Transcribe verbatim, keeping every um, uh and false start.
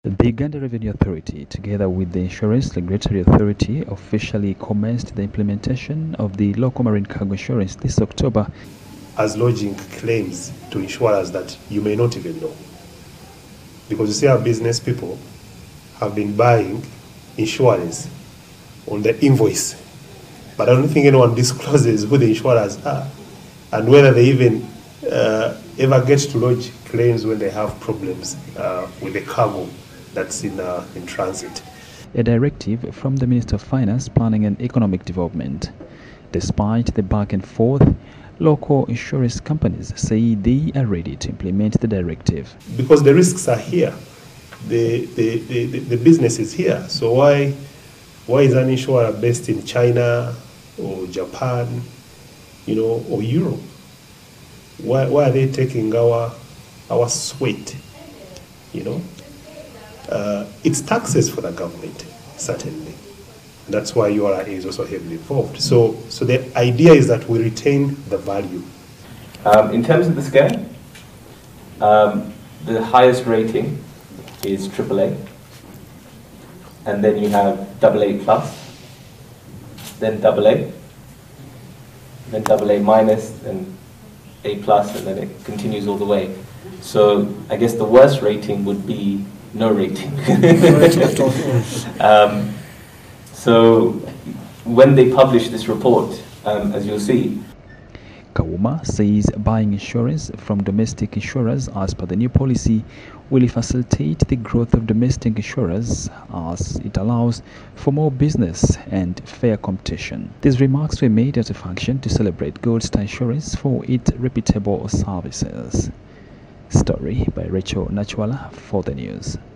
The Uganda Revenue Authority, together with the Insurance Regulatory Authority, officially commenced the implementation of the local marine cargo insurance this October, as lodging claims to insurers that you may not even know. Because you see, our business people have been buying insurance on the invoice, but I don't think anyone discloses who the insurers are and whether they even uh, ever get to lodge claims when they have problems uh, with the cargo that's in, uh, in transit. A directive from the Minister of Finance, Planning and Economic Development. Despite the back and forth, local insurance companies say they are ready to implement the directive. Because the risks are here, the, the, the, the business is here, so why, why is an insurer based in China or Japan, you know, or Europe? Why, why are they taking our, our sweat, you know? Uh, it's taxes for the government, certainly. And that's why U R I A is also heavily involved. So, so the idea is that we retain the value. Um, in terms of the scale, um, the highest rating is triple A, and then you have double A plus, then double A, then double A minus, and A plus, and then it continues all the way. So I guess the worst rating would be no rating. um, so when they publish this report, um, as you'll see, Kawuma says buying insurance from domestic insurers as per the new policy will facilitate the growth of domestic insurers as it allows for more business and fair competition. These remarks were made as a function to celebrate Gold Star Insurance for its reputable services. Story by Rachel Nachwala for the news.